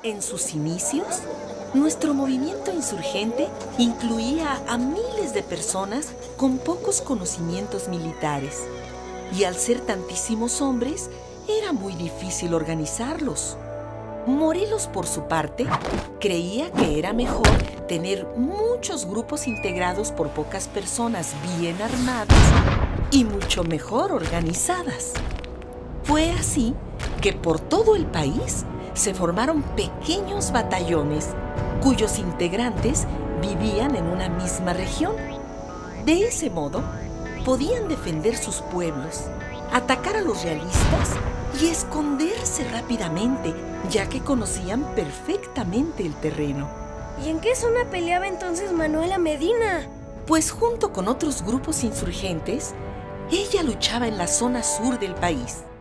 En sus inicios, nuestro movimiento insurgente incluía a miles de personas con pocos conocimientos militares. Y al ser tantísimos hombres, era muy difícil organizarlos. Morelos, por su parte, creía que era mejor tener muchos grupos integrados por pocas personas bien armadas y mucho mejor organizadas. Fue así que por todo el país se formaron pequeños batallones cuyos integrantes vivían en una misma región. De ese modo, podían defender sus pueblos, atacar a los realistas y esconderse rápidamente, ya que conocían perfectamente el terreno. ¿Y en qué zona peleaba entonces Manuela Medina? Pues junto con otros grupos insurgentes, ella luchaba en la zona sur del país.